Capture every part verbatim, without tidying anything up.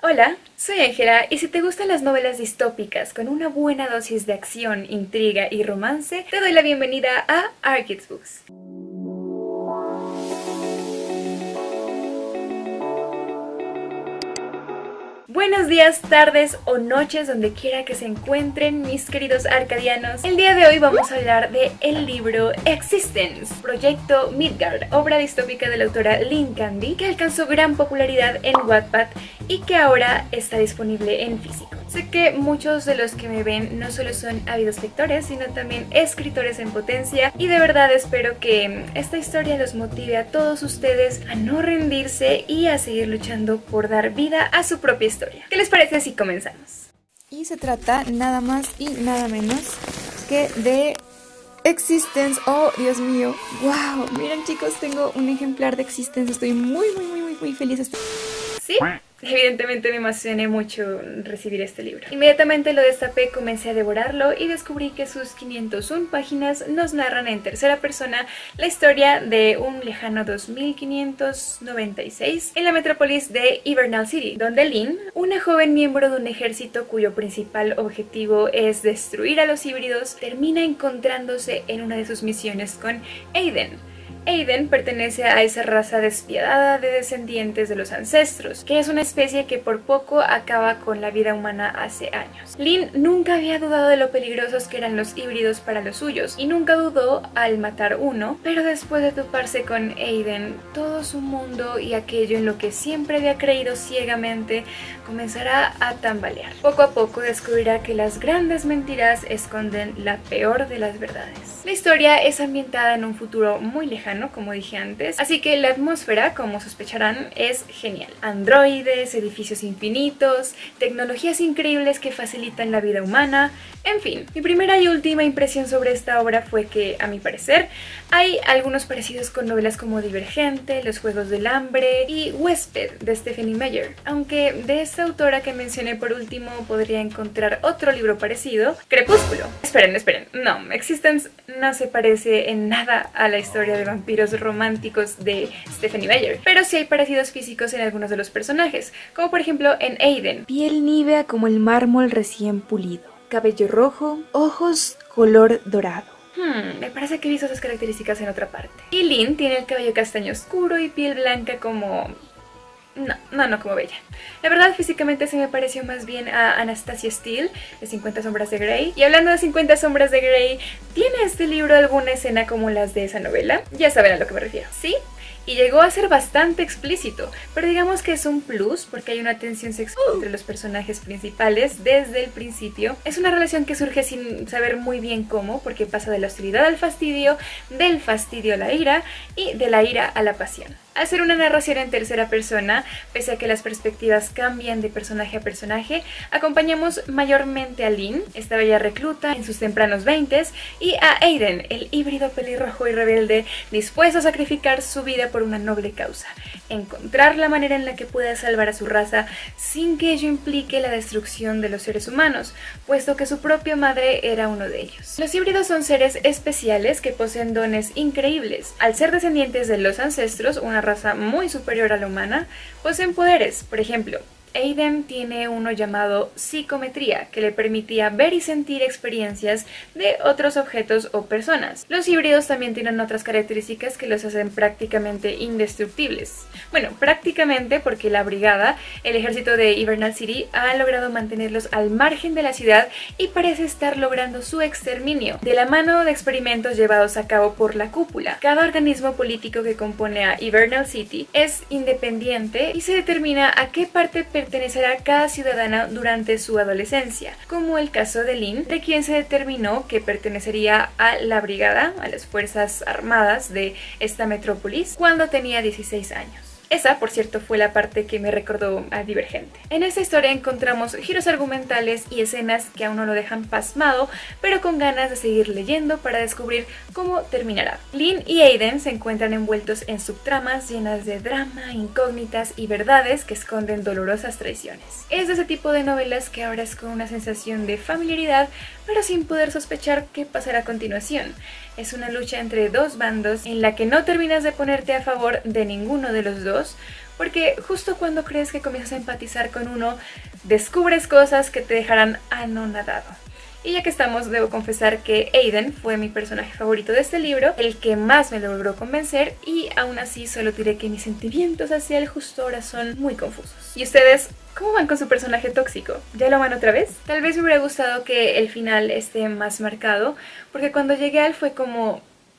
Hola, soy Ángela y si te gustan las novelas distópicas con una buena dosis de acción, intriga y romance, te doy la bienvenida a Arkids Books. Buenos días, tardes o noches donde quiera que se encuentren mis queridos arcadianos. El día de hoy vamos a hablar de el libro Existence, Proyecto Midgard, obra distópica de la autora Lynne Candy, que alcanzó gran popularidad en Wattpad y que ahora está disponible en físico. Sé que muchos de los que me ven no solo son ávidos lectores, sino también escritores en potencia, y de verdad espero que esta historia los motive a todos ustedes a no rendirse y a seguir luchando por dar vida a su propia historia. ¿Qué les parece si comenzamos? Y se trata nada más y nada menos que de Existence. Oh, Dios mío. Wow, miren chicos, tengo un ejemplar de Existence. Estoy muy, muy, muy, muy, muy feliz. ¿Sí? Evidentemente me emocioné mucho recibir este libro. Inmediatamente lo destapé, comencé a devorarlo y descubrí que sus quinientas una páginas nos narran en tercera persona la historia de un lejano dos mil quinientos noventa y seis en la metrópolis de Hivernal City, donde Lynne, una joven miembro de un ejército cuyo principal objetivo es destruir a los híbridos, termina encontrándose en una de sus misiones con Aiden. Aiden pertenece a esa raza despiadada de descendientes de los ancestros, que es una especie que por poco acaba con la vida humana hace años. Lynne nunca había dudado de lo peligrosos que eran los híbridos para los suyos, y nunca dudó al matar uno, pero después de toparse con Aiden, todo su mundo y aquello en lo que siempre había creído ciegamente comenzará a tambalear. Poco a poco descubrirá que las grandes mentiras esconden la peor de las verdades. La historia es ambientada en un futuro muy lejano, como dije antes, así que la atmósfera, como sospecharán, es genial. Androides, edificios infinitos, tecnologías increíbles que facilitan la vida humana, en fin. Mi primera y última impresión sobre esta obra fue que, a mi parecer, hay algunos parecidos con novelas como Divergente, Los Juegos del Hambre y Huésped de Stephenie Meyer, aunque de esta autora que mencioné por último podría encontrar otro libro parecido, Crepúsculo. Esperen, esperen, no, Existence no se parece en nada a la historia de vampiros románticos de Stephenie Meyer, pero sí hay parecidos físicos en algunos de los personajes, como por ejemplo en Aiden. Piel nívea como el mármol recién pulido, cabello rojo, ojos color dorado. Hmm, me parece que he visto esas características en otra parte. Y Lynne tiene el cabello castaño oscuro y piel blanca como... No, no, no como Bella. La verdad, físicamente se me pareció más bien a Anastasia Steele de cincuenta sombras de Grey. Y hablando de cincuenta sombras de Grey, ¿tiene este libro alguna escena como las de esa novela? Ya saben a lo que me refiero, ¿sí? Y llegó a ser bastante explícito, pero digamos que es un plus porque hay una tensión sexual entre los personajes principales desde el principio. Es una relación que surge sin saber muy bien cómo, porque pasa de la hostilidad al fastidio, del fastidio a la ira y de la ira a la pasión. Al ser una narración en tercera persona, pese a que las perspectivas cambian de personaje a personaje, acompañamos mayormente a Lynne, esta bella recluta en sus tempranos veintes, y a Aiden, el híbrido pelirrojo y rebelde, dispuesto a sacrificar su vida por una noble causa: encontrar la manera en la que pueda salvar a su raza sin que ello implique la destrucción de los seres humanos, puesto que su propia madre era uno de ellos. Los híbridos son seres especiales que poseen dones increíbles. Al ser descendientes de los ancestros, una raza muy superior a la humana, poseen poderes. Por ejemplo, Aiden tiene uno llamado psicometría, que le permitía ver y sentir experiencias de otros objetos o personas. Los híbridos también tienen otras características que los hacen prácticamente indestructibles. Bueno, prácticamente porque la brigada, el ejército de Hivernal City, ha logrado mantenerlos al margen de la ciudad y parece estar logrando su exterminio, de la mano de experimentos llevados a cabo por la cúpula. Cada organismo político que compone a Hivernal City es independiente y se determina a qué parte pertenece pertenecerá cada ciudadana durante su adolescencia, como el caso de Lynne, de quien se determinó que pertenecería a la brigada, a las fuerzas armadas de esta metrópolis, cuando tenía dieciséis años. Esa, por cierto, fue la parte que me recordó a Divergente. En esta historia encontramos giros argumentales y escenas que aún no lo dejan pasmado, pero con ganas de seguir leyendo para descubrir cómo terminará. Lynne y Aiden se encuentran envueltos en subtramas llenas de drama, incógnitas y verdades que esconden dolorosas traiciones. Es de ese tipo de novelas que abres con una sensación de familiaridad, pero sin poder sospechar qué pasará a continuación. Es una lucha entre dos bandos en la que no terminas de ponerte a favor de ninguno de los dos, porque justo cuando crees que comienzas a empatizar con uno, descubres cosas que te dejarán anonadado. Y ya que estamos, debo confesar que Aiden fue mi personaje favorito de este libro, el que más me logró convencer, y aún así solo diré que mis sentimientos hacia él justo ahora son muy confusos. ¿Y ustedes cómo van con su personaje tóxico? ¿Ya lo van otra vez? Tal vez me hubiera gustado que el final esté más marcado, porque cuando llegué a él fue como...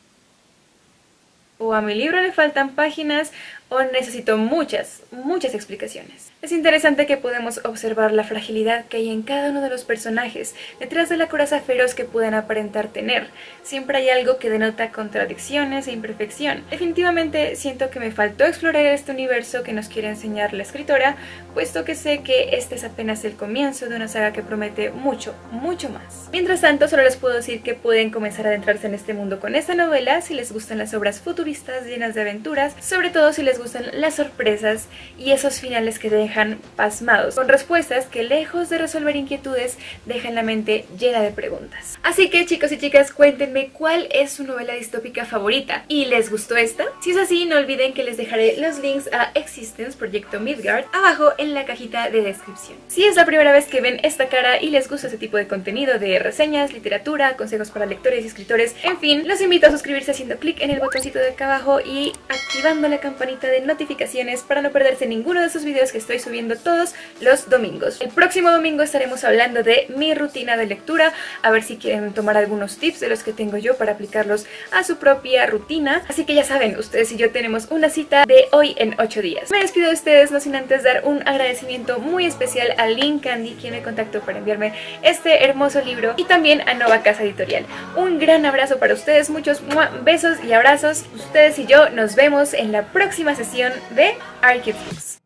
o a mi libro le faltan páginas o necesito muchas, muchas explicaciones. Es interesante que podemos observar la fragilidad que hay en cada uno de los personajes, detrás de la coraza feroz que puedan aparentar tener. Siempre hay algo que denota contradicciones e imperfección. Definitivamente siento que me faltó explorar este universo que nos quiere enseñar la escritora, puesto que sé que este es apenas el comienzo de una saga que promete mucho, mucho más. Mientras tanto, solo les puedo decir que pueden comenzar a adentrarse en este mundo con esta novela si les gustan las obras futuristas llenas de aventuras, sobre todo si les gustan las sorpresas y esos finales que te dejan pasmados, con respuestas que lejos de resolver inquietudes dejan la mente llena de preguntas. Así que chicos y chicas, cuéntenme cuál es su novela distópica favorita. ¿Y les gustó esta? Si es así, no olviden que les dejaré los links a Existence, Proyecto Midgard, abajo en la cajita de descripción. Si es la primera vez que ven esta cara y les gusta este tipo de contenido de reseñas, literatura, consejos para lectores y escritores, en fin, los invito a suscribirse haciendo clic en el botoncito de acá abajo y activando la campanita de notificaciones para no perderse ninguno de esos videos que estoy subiendo todos los domingos. El próximo domingo estaremos hablando de mi rutina de lectura, a ver si quieren tomar algunos tips de los que tengo yo para aplicarlos a su propia rutina. Así que ya saben, ustedes y yo tenemos una cita de hoy en ocho días. Me despido de ustedes, no sin antes dar un agradecimiento muy especial a Lynn Candy, quien me contactó para enviarme este hermoso libro, y también a Nova Casa Editorial. Un gran abrazo para ustedes, muchos besos y abrazos. Ustedes y yo nos vemos en la próxima sesión de Archie Books.